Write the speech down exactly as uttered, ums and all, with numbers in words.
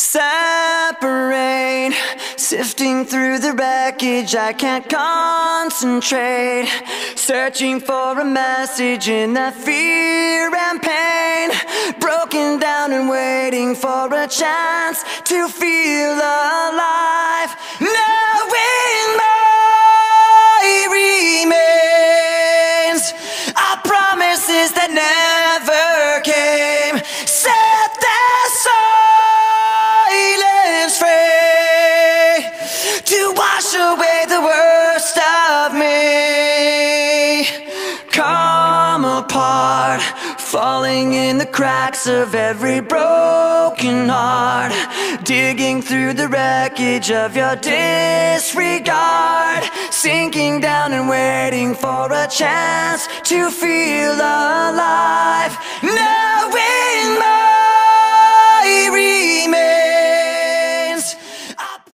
Separate, sifting through the wreckage, I can't concentrate. Searching for a message in that fear and pain. Broken down and waiting for a chance to feel alive. Knowing my remains are promises that never came. Set their silence free to wash away the worst of me. Come apart, falling in the cracks of every broken heart. Digging through the wreckage of your disregard. Sinking down and waiting for a chance to feel alive. Knowing my remains